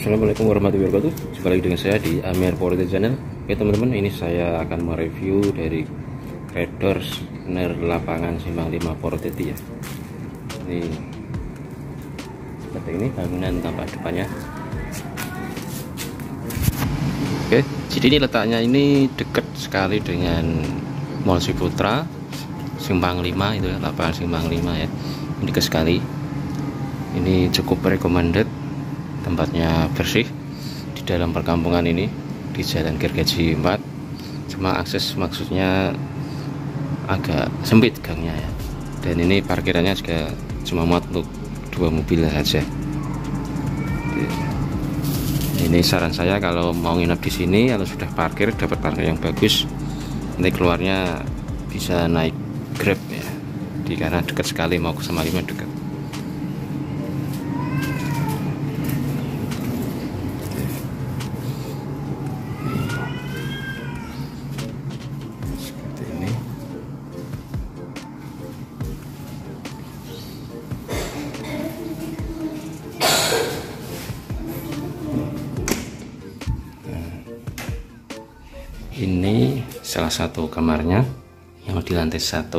Assalamualaikum warahmatullahi wabarakatuh. Jumpa lagi dengan saya di Amir Property Channel. Oke teman-teman, ini saya akan mereview dari Red Doors bener lapangan Simpang 5 Purwodadi ya. Ini seperti ini bangunan tampak depannya. Oke, jadi ini letaknya ini dekat sekali dengan Mall Ciputra Simpang 5 itu ya, lapangan Simpang 5 ya. Ini dekat sekali. Ini cukup recommended. Tempatnya bersih di dalam perkampungan ini di Jalan Gergaji 4. Cuma akses maksudnya agak sempit gangnya ya. Dan ini parkirannya juga cuma muat untuk 2 mobil saja. Ini saran saya kalau mau nginep di sini, kalau sudah parkir dapat parkir yang bagus, nanti keluarnya bisa naik Grab ya. Karena dekat sekali, mau ke Simpang 5 dekat. Ini salah satu kamarnya yang di lantai 1.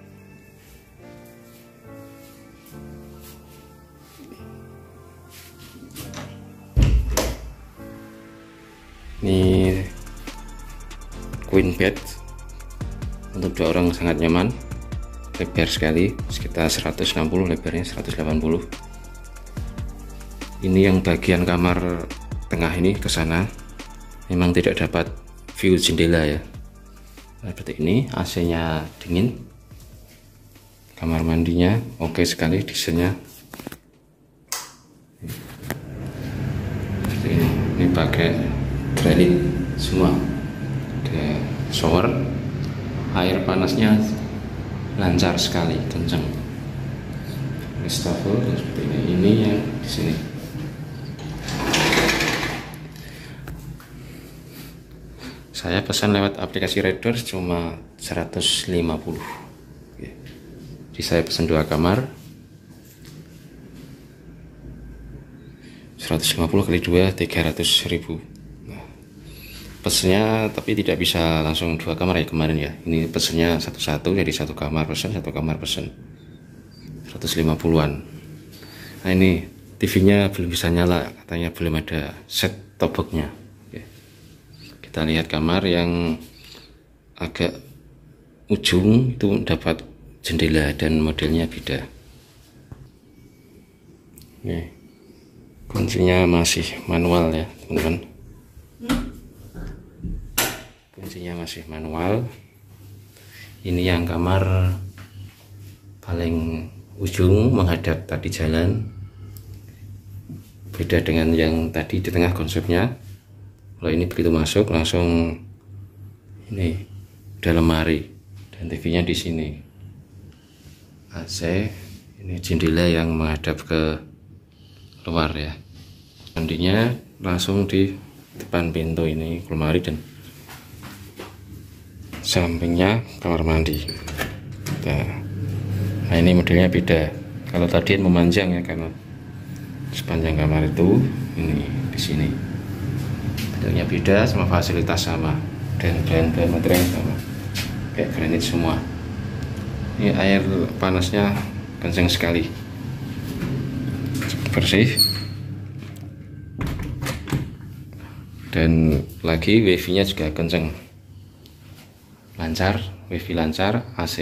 Ini queen bed untuk 2 orang, sangat nyaman, lebar sekali, sekitar 160, lebarnya 180. Ini yang bagian kamar tengah ini ke sana memang tidak dapat view jendela ya. Seperti ini, AC-nya dingin, kamar mandinya oke sekali, desainnya seperti ini pakai granit semua, ada shower, air panasnya lancar sekali, kencang. Wastafel seperti ini yang di sini. Saya pesan lewat aplikasi Red Doors cuma 150. Jadi saya pesan 2 kamar, 150 kali 2 300.000. Nah, pesennya tapi tidak bisa langsung 2 kamar ya kemarin ya. Ini pesennya satu-satu, jadi 1 kamar pesen, 1 kamar pesen, 150-an. Nah ini TV-nya belum bisa nyala, katanya belum ada set top box-nya. Kita lihat kamar yang agak ujung itu dapat jendela dan modelnya beda. Nih, kuncinya masih manual ya teman-teman. Kuncinya masih manual. Ini yang kamar paling ujung menghadap tadi jalan. Beda dengan yang tadi di tengah konsepnya. Kalau ini begitu masuk langsung ini udah lemari dan TV-nya di sini. AC, ini jendela yang menghadap ke luar ya. Mandinya langsung di depan pintu, ini lemari dan sampingnya kamar mandi. Nah ini modelnya beda. Kalau tadi memanjang ya, karena sepanjang kamar itu ini di sini. Modelnya beda, sama fasilitas sama, dan bahan-bahan material sama, kayak granit semua. Ini air panasnya kencang sekali, bersih, dan lagi wifi nya juga kencang, lancar, wifi lancar, AC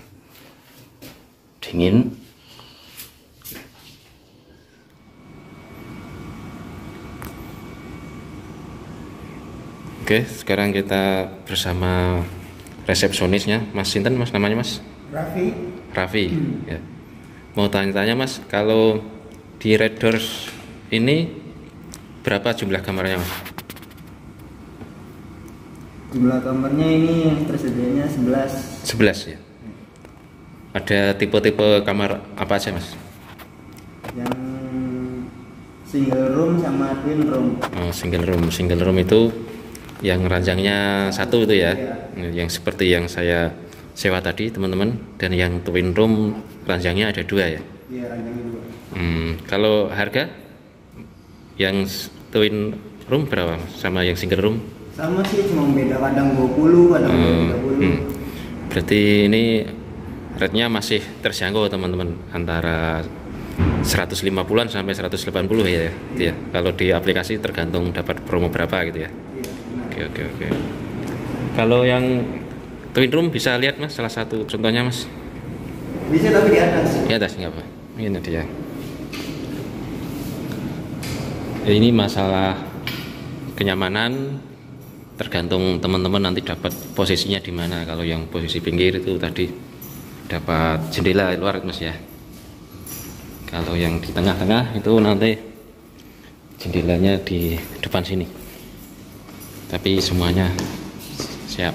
dingin. Oke, sekarang kita bersama resepsionisnya, Mas Sinten, Mas namanya Mas? Raffi. Ya. Mau tanya-tanya Mas, kalau di Red Doors ini berapa jumlah kamarnya Mas? Jumlah kamarnya ini yang tersedianya 11. 11 ya. Ada tipe-tipe kamar apa aja Mas? Yang single room sama twin room. Oh, single room itu yang ranjangnya 1 itu ya, yang seperti yang saya sewa tadi teman-teman. Dan yang twin room ranjangnya ada 2 ya. Iya, ranjangnya 2. Kalau harga yang twin room berapa Mas? Sama yang single room? Sama sih, cuma beda kadang 20, kadang 30. Berarti ini rate-nya masih terjangkau teman-teman, antara 150-an sampai 180 ya, gitu ya. Kalau di aplikasi tergantung dapat promo berapa gitu ya. Iya, benar. Oke. Kalau yang twin room bisa lihat Mas, salah satu contohnya Mas. Bisa tapi di atas. Di atas nggak apa? Ini dia. Ini masalah kenyamanan, tergantung teman-teman nanti dapat posisinya di mana. Kalau yang posisi pinggir itu tadi dapat jendela luar Mas ya. Kalau yang di tengah-tengah itu nanti jendelanya di depan sini. Tapi semuanya siap.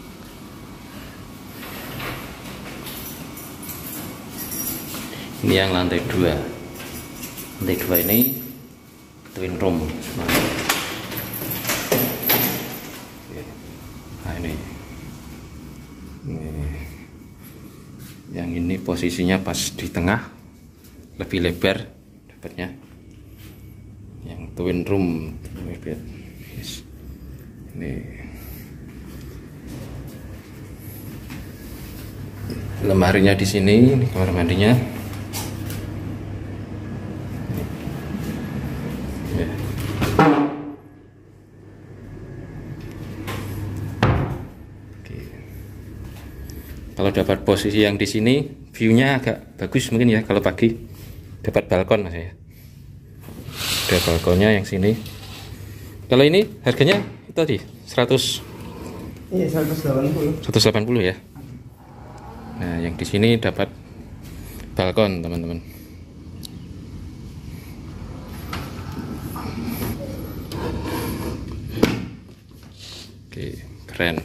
Ini yang lantai 2. Lantai 2 ini twin room. Nah ini yang ini posisinya pas di tengah, lebih lebar dapatnya. Yang twin room yes. Ini lemarinya di sini, ini kamar mandinya. Kalau dapat posisi yang di sini, view-nya agak bagus mungkin ya kalau pagi. Dapat balkon Mas ya. Ada balkonnya yang sini. Kalau ini harganya itu tadi 100. Iya, 180. 180 ya. Nah, yang di sini dapat balkon, teman-teman. Oke, keren.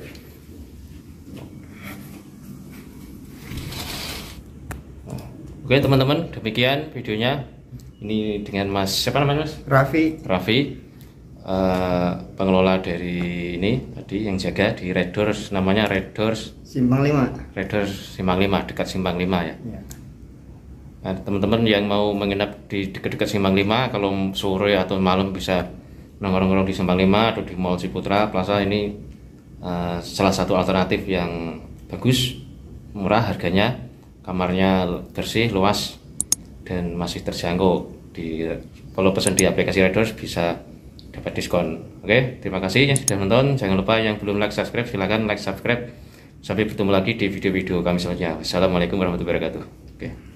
Oke teman-teman, demikian videonya. Ini dengan Mas, siapa namanya Mas? Raffi, pengelola dari ini tadi yang jaga di Red Doors, namanya Red Doors Simpang 5. Red Doors Simpang 5, dekat Simpang 5 ya. Iya. Nah, teman-teman yang mau menginap di dekat-dekat Simpang 5, kalau sore atau malam bisa nongkrong-nongkrong di Simpang 5 atau di Mall Ciputra Plaza. Ini salah satu alternatif yang bagus, murah harganya. Kamarnya bersih, luas, dan masih terjangkau. Kalau pesan di aplikasi Red Doors bisa dapat diskon. Oke, terima kasih yang sudah menonton. Jangan lupa yang belum like subscribe, silahkan like subscribe. Sampai bertemu lagi di video-video kami selanjutnya. Wassalamualaikum warahmatullahi wabarakatuh. Oke.